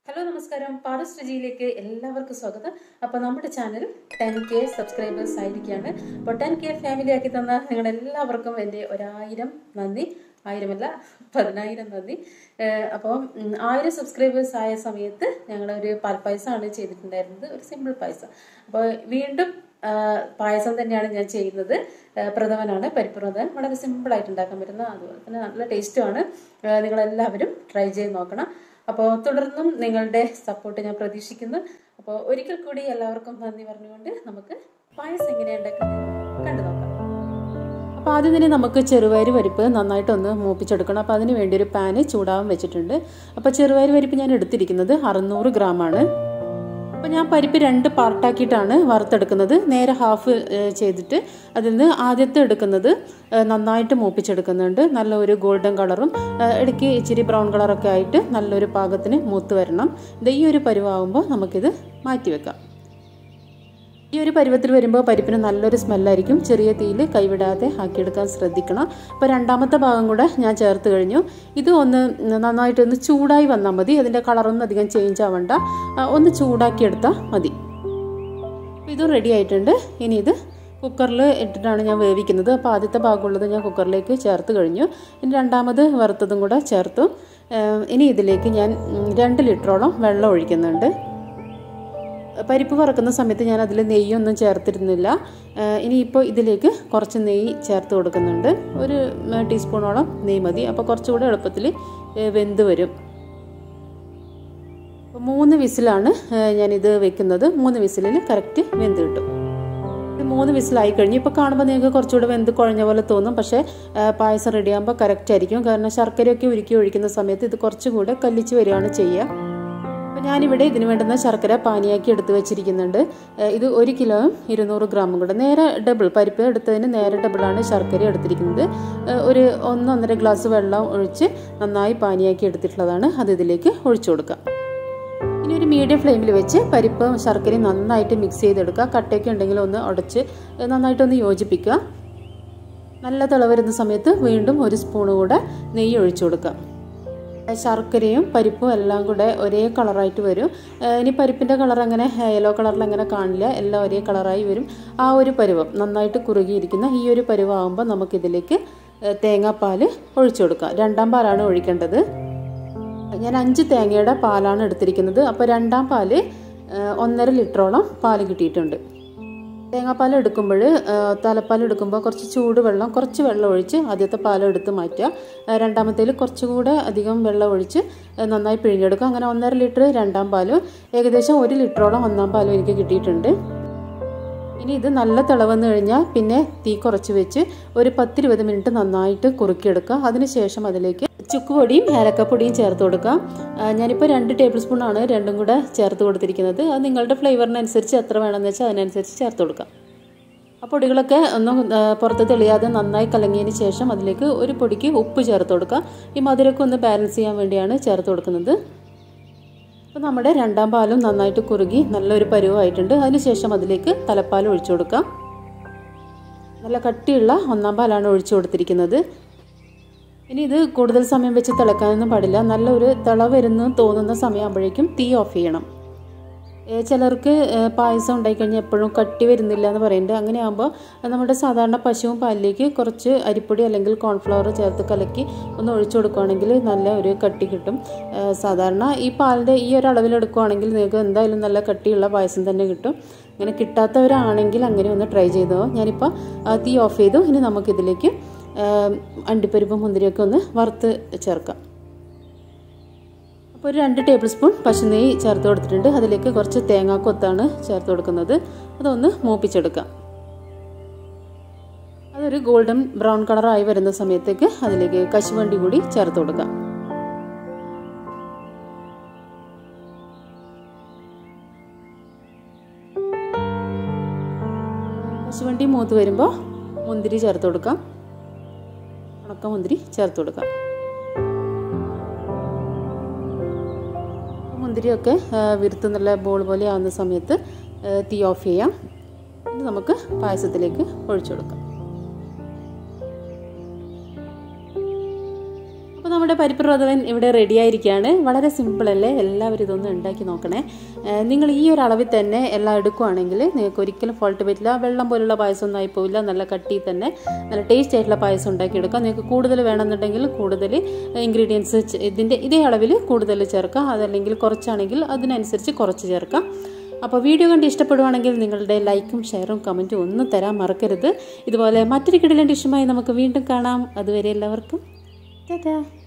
Hello, Namaskaram. Paras Rajileke, എല്ലാവർക്കും സ്വാഗതം. അപ്പോൾ നമ്മുടെ ചാനൽ 10k സബ്സ്ക്രൈബേഴ്സ് ആയിരിക്കുകയാണ്. അപ്പോൾ 10k ഫാമിലി ആക്കി തന്ന നിങ്ങൾ എല്ലാവർക്കും എൻ്റെ 1000 നന്ദി. 1000 അല്ല 10000 നന്ദി. അപ്പോൾ 1000 സബ്സ്ക്രൈബേഴ്സ് ആയ സമയത്ത് ഞങ്ങൾ ഒരു പാൽപ്പായസമാണ് ചെയ്തിട്ടുണ്ടായിരുന്നത്, ഒരു സിമ്പിൾ പായസം. അപ്പോൾ വീണ്ടും പായസം തന്നെയാണ് ഞാൻ ചെയ്യുന്നത്. പ്രഥമനാണ്, പരിപ്പ് പ്രഥമൻ. വളരെ സിമ്പിൾ ആയിട്ട് ഉണ്ടാക്കാൻ പറ്റുന്ന, അതുപോലെ തന്നെ നല്ല ടേസ്റ്റുമാണ്. നിങ്ങളെല്ലാവരും ട്രൈ ചെയ്ത് നോക്കണം. അപ്പോൾ തുടർന്നും നിങ്ങളുടെ സപ്പോർട്ട് ഞാൻ പ്രതീക്ഷിക്കുന്നു. അപ്പോൾ ഒരിക്കൽ കൂടി എല്ലാവർക്കും നന്ദി പറഞ്ഞുകൊണ്ട് നമുക്ക് പായസം എങ്ങനെയാണ് ഉണ്ടാക്കുന്നത് കണ്ടു നോക്കാം. അപ്പോൾ ആദ്യം തന്നെ നമുക്ക് ചെറുപയർ പരിപ്പ് നന്നായിട്ടൊന്ന് മൂപ്പിച്ചെടുക്കണം. അപ്പോൾ അതിന് വേണ്ടി ഒരു പാന് ചൂടാവാൻ വെച്ചിട്ടുണ്ട്. അപ്പോൾ ചെറുപയർ പരിപ്പ് ഞാൻ എടുത്തിരിക്കുന്നത് 600 ഗ്രാമാണ്. അപ്പോൾ ഞാൻ പരിപ്പ് 2 പാർട്ടാക്കിയിട്ടാണ് വറുത്തെടുക്കുന്നത്. നേരെ ഹാഫ് ചെയ്തിട്ട് അതിൽ നിന്ന് ആദ്യത്തെ എടുക്കുന്നത് നന്നായിട്ട് മൂപ്പിച്ചെടുക്കുന്നുണ്ട്. നല്ലൊരു ഗോൾഡൻ കളറും ഇടയ്ക്ക് ഇച്ചിരി ബ്രൗൺ കളറൊക്കെ ആയിട്ട് നല്ലൊരു പാകത്തിന് മൂത്ത് വരണം. ഈ ഒരു പരുവാകുമ്പോൾ നമുക്കിത് മാറ്റി വെക്കാം. ഈ ഒരു പരുവത്തിൽ വരുമ്പോൾ പരിപ്പിന് നല്ലൊരു സ്മെല്ലായിരിക്കും. ചെറിയ തീയിൽ കൈവിടാതെ ആക്കിയെടുക്കാൻ ശ്രദ്ധിക്കണം. അപ്പോൾ രണ്ടാമത്തെ ഭാഗം കൂടെ ഞാൻ ചേർത്ത് കഴിഞ്ഞു. ഇത് ഒന്ന് നന്നായിട്ടൊന്ന് ചൂടായി വന്നാൽ മതി. അതിൻ്റെ കളറൊന്നും അധികം ചേഞ്ച് ആവണ്ട, ഒന്ന് ചൂടാക്കിയെടുത്താൽ മതി. ഇത് റെഡി ആയിട്ടുണ്ട്. ഇനി ഇത് കുക്കറിൽ ഇട്ടിട്ടാണ് ഞാൻ വേവിക്കുന്നത്. അപ്പോൾ ആദ്യത്തെ ഭാഗമുള്ളത് ഞാൻ കുക്കറിലേക്ക് ചേർത്ത് കഴിഞ്ഞു. ഇനി രണ്ടാമത് വറുത്തതും കൂടെ ചേർത്തു. ഇനി ഇതിലേക്ക് ഞാൻ 2 ലിറ്ററോളം വെള്ളം ഒഴിക്കുന്നുണ്ട്. പരിപ്പ് വറക്കുന്ന സമയത്ത് ഞാൻ അതിൽ നെയ്യൊന്നും ചേർത്തിരുന്നില്ല. ഇനിയിപ്പോൾ ഇതിലേക്ക് കുറച്ച് നെയ്യ് ചേർത്ത് കൊടുക്കുന്നുണ്ട്. ഒരു ടീസ്പൂണോളം നെയ്യ് മതി. അപ്പോൾ കുറച്ചുകൂടെ എളുപ്പത്തിൽ വെന്ത് വരും. 3 വിസിലാണ് ഞാനിത് വെക്കുന്നത്. 3 വിസിലിൽ കറക്റ്റ് വെന്ത് കിട്ടും. 3 വിസിലായി കഴിഞ്ഞു. ഇപ്പോൾ കാണുമ്പോൾ നിങ്ങൾക്ക് കുറച്ചുകൂടെ വെന്ത് കുഴഞ്ഞ പോലെ തോന്നും. പക്ഷേ പായസം റെഡിയാകുമ്പോൾ കറക്റ്റ് ആയിരിക്കും. കാരണം ശർക്കരയൊക്കെ ഉരുക്കി ഒഴിക്കുന്ന സമയത്ത് ഇത് കുറച്ചുകൂടെ കല്ലിച്ച് വരികയാണ് ചെയ്യുക. അപ്പോൾ ഞാനിവിടെ ഇതിന് വേണ്ടുന്ന ശർക്കര പാനിയാക്കി എടുത്ത് വെച്ചിരിക്കുന്നുണ്ട്. ഇത് 1 കിലോയും 200 ഗ്രാമും കൂടെ. നേരെ ഡബിൾ, പരിപ്പ് എടുത്തതിന് നേരെ ഡബിളാണ് ശർക്കര എടുത്തിരിക്കുന്നത്. ഒരു 1-1.5 ഗ്ലാസ് വെള്ളം ഒഴിച്ച് നന്നായി പാനിയാക്കി എടുത്തിട്ടുള്ളതാണ്. അത് ഇതിലേക്ക് ഒഴിച്ചു കൊടുക്കാം. ഇനി ഒരു മീഡിയം ഫ്ലെയിമിൽ വെച്ച് പരിപ്പ് ശർക്കരയും നന്നായിട്ട് മിക്സ് ചെയ്തെടുക്കുക. കട്ടയൊക്കെ ഉണ്ടെങ്കിൽ ഒന്ന് ഉടച്ച് നന്നായിട്ടൊന്ന് യോജിപ്പിക്കുക. നല്ല തിള വരുന്ന സമയത്ത് വീണ്ടും 1 സ്പൂൺ കൂടെ നെയ്യ് ഒഴിച്ചു കൊടുക്കുക. ശർക്കരയും പരിപ്പും എല്ലാം കൂടെ ഒരേ കളറായിട്ട് വരും. ഇനി പരിപ്പിൻ്റെ കളർ അങ്ങനെ യെല്ലോ കളറിൽ അങ്ങനെ കാണില്ല, എല്ലാം ഒരേ കളറായി വരും. ആ ഒരു പരുവം, നന്നായിട്ട് കുറുകിയിരിക്കുന്ന ഈ ഒരു പരുവാകുമ്പോൾ നമുക്കിതിലേക്ക് തേങ്ങാപ്പാൽ ഒഴിച്ചു കൊടുക്കാം. 2ാം പാലാണ് ഒഴിക്കേണ്ടത്. ഞാൻ 5 തേങ്ങയുടെ പാലാണ് എടുത്തിരിക്കുന്നത്. അപ്പോൾ 2ാം പാല് 1.5 ലിറ്ററോളം പാല് കിട്ടിയിട്ടുണ്ട്. തേങ്ങാപ്പാൽ എടുക്കുമ്പോൾ, തലപ്പാൽ എടുക്കുമ്പോൾ കുറച്ച് വെള്ളം ഒഴിച്ച് ആദ്യത്തെ പാൽ എടുത്ത് മാറ്റുക. രണ്ടാമത്തേൽ കുറച്ചുകൂടെ അധികം വെള്ളം ഒഴിച്ച് നന്നായി പിഴിഞ്ഞെടുക്കുക. അങ്ങനെ 1.5 ലിറ്റർ 2ാം പാലും ഏകദേശം 1 ലിറ്ററോളം 1ാം പാലും എനിക്ക് കിട്ടിയിട്ടുണ്ട്. ഇനി ഇത് നല്ല തിളവന്ന് കഴിഞ്ഞാൽ പിന്നെ തീ കുറച്ച് വെച്ച് ഒരു 10-20 മിനിറ്റ് നന്നായിട്ട് കുറുക്കിയെടുക്കുക. അതിനുശേഷം അതിലേക്ക് ചുക്കുപൊടിയും ഏലക്കപ്പൊടിയും ചേർത്ത് കൊടുക്കാം. ഞാനിപ്പോൾ 2 ടേബിൾ സ്പൂണാണ് രണ്ടും കൂടെ ചേർത്ത് കൊടുത്തിരിക്കുന്നത്. അത് നിങ്ങളുടെ ഫ്ലേവറിനനുസരിച്ച് എത്ര വേണമെന്ന് വെച്ചാൽ അതിനനുസരിച്ച് ചേർത്ത് കൊടുക്കാം. ആ പൊടികളൊക്കെ ഒന്ന് പുറത്ത് തെളിയാതെ നന്നായി കലങ്ങിയതിന് ശേഷം അതിലേക്ക് ഒരു പൊടിക്ക് ഉപ്പ് ചേർത്ത് കൊടുക്കാം. ഈ മധുരമൊക്കെ ഒന്ന് ബാലൻസ് ചെയ്യാൻ വേണ്ടിയാണ് ചേർത്ത് കൊടുക്കുന്നത്. അപ്പോൾ നമ്മുടെ 2ാം പാലും നന്നായിട്ട് കുറുകി നല്ലൊരു പരുവായിട്ടുണ്ട്. അതിനുശേഷം അതിലേക്ക് തലപ്പാൽ ഒഴിച്ചു കൊടുക്കാം. നല്ല കട്ടിയുള്ള 1ാം പാലാണ് ഒഴിച്ചു കൊടുത്തിരിക്കുന്നത്. ഇനി ഇത് കൂടുതൽ സമയം വെച്ച് തിളക്കാനൊന്നും പാടില്ല. നല്ലൊരു തിള വരുന്നു തോന്നുന്ന സമയമാകുമ്പോഴേക്കും തീ ഓഫ് ചെയ്യണം. ചിലർക്ക് പായസം ഉണ്ടായിക്കഴിഞ്ഞാൽ എപ്പോഴും കട്ടി വരുന്നില്ല എന്ന് പറയുന്നുണ്ട്. അങ്ങനെ ആകുമ്പോൾ നമ്മുടെ സാധാരണ പശുവും പാലിലേക്ക് കുറച്ച് അരിപ്പൊടി അല്ലെങ്കിൽ കോൺഫ്ലവർ ചേർത്ത് കലക്കി ഒന്ന് ഒഴിച്ചു കൊടുക്കുകയാണെങ്കിൽ നല്ല ഒരു കട്ടി കിട്ടും. സാധാരണ ഈ പാലിൻ്റെ ഈ ഒരു അളവിലെടുക്കുകയാണെങ്കിൽ നിങ്ങൾക്ക് എന്തായാലും നല്ല കട്ടിയുള്ള പായസം തന്നെ കിട്ടും. അങ്ങനെ കിട്ടാത്തവരാണെങ്കിൽ അങ്ങനെ ഒന്ന് ട്രൈ ചെയ്തോ. ഞാനിപ്പോൾ തീ ഓഫ് ചെയ്തു. ഇനി നമുക്കിതിലേക്ക് അണ്ടിപ്പരിപ്പും മുന്തിരിയൊക്കെ ഒന്ന് വറുത്ത് ചേർക്കാം. അപ്പോൾ ഒരു 2 ടേബിൾ സ്പൂൺ പശുനെയ്യ് ചേർത്ത് കൊടുത്തിട്ടുണ്ട്. അതിലേക്ക് കുറച്ച് തേങ്ങാക്കൊത്താണ് ചേർത്ത് കൊടുക്കുന്നത്. അതൊന്ന് മൂപ്പിച്ചെടുക്കാം. അതൊരു ഗോൾഡൻ ബ്രൗൺ കളറായി വരുന്ന സമയത്തേക്ക് അതിലേക്ക് കശുവണ്ടി കൂടി ചേർത്ത് കൊടുക്കാം. കശുവണ്ടി മൂത്ത് വരുമ്പോൾ മുന്തിരി ചേർത്ത് കൊടുക്കാം. ഉണക്കമുന്തിരി ചേർത്ത് കൊടുക്കാം. മുന്തിരിയൊക്കെ വിരുത്ത് നല്ല ബോൾ പോലെ ആവുന്ന സമയത്ത് തീ ഓഫ് ചെയ്യാം. ഇത് നമുക്ക് പായസത്തിലേക്ക് ഒഴിച്ചു കൊടുക്കാം. അപ്പോൾ നമ്മുടെ പരിപ്പ് പ്രഥമൻ ഇവിടെ റെഡി ആയിരിക്കുകയാണ്. വളരെ സിമ്പിളല്ലേ, എല്ലാവരും ഇതൊന്നും ഉണ്ടാക്കി നോക്കണേ. നിങ്ങൾ ഈ ഒരു അളവിൽ തന്നെ എല്ലാം എടുക്കുകയാണെങ്കിൽ നിങ്ങൾക്ക് ഒരിക്കലും ഫോൾട്ട് പറ്റില്ല. വെള്ളം പോലുള്ള പായസം ഒന്നും ആയിപ്പോവില്ല. നല്ല കട്ടി തന്നെ നല്ല ടേസ്റ്റ് ആയിട്ടുള്ള പായസം ഉണ്ടാക്കിയെടുക്കാം. നിങ്ങൾക്ക് കൂടുതൽ വേണമെന്നുണ്ടെങ്കിൽ കൂടുതൽ ഇൻഗ്രീഡിയൻസ് ഇതേ അളവിൽ കൂടുതൽ ചേർക്കാം. അതല്ലെങ്കിൽ കുറച്ചാണെങ്കിൽ അതിനനുസരിച്ച് കുറച്ച് ചേർക്കാം. അപ്പോൾ വീഡിയോ കണ്ട് ഇഷ്ടപ്പെടുവാണെങ്കിൽ നിങ്ങളുടെ ലൈക്കും ഷെയറും കമൻറ്റും ഒന്നും തരാൻ മറക്കരുത്. ഇതുപോലെ മറ്റൊരു കിടിലൻ ഡിഷുമായി നമുക്ക് വീണ്ടും കാണാം. അതുവരെ എല്ലാവർക്കും ടാറ്റാ.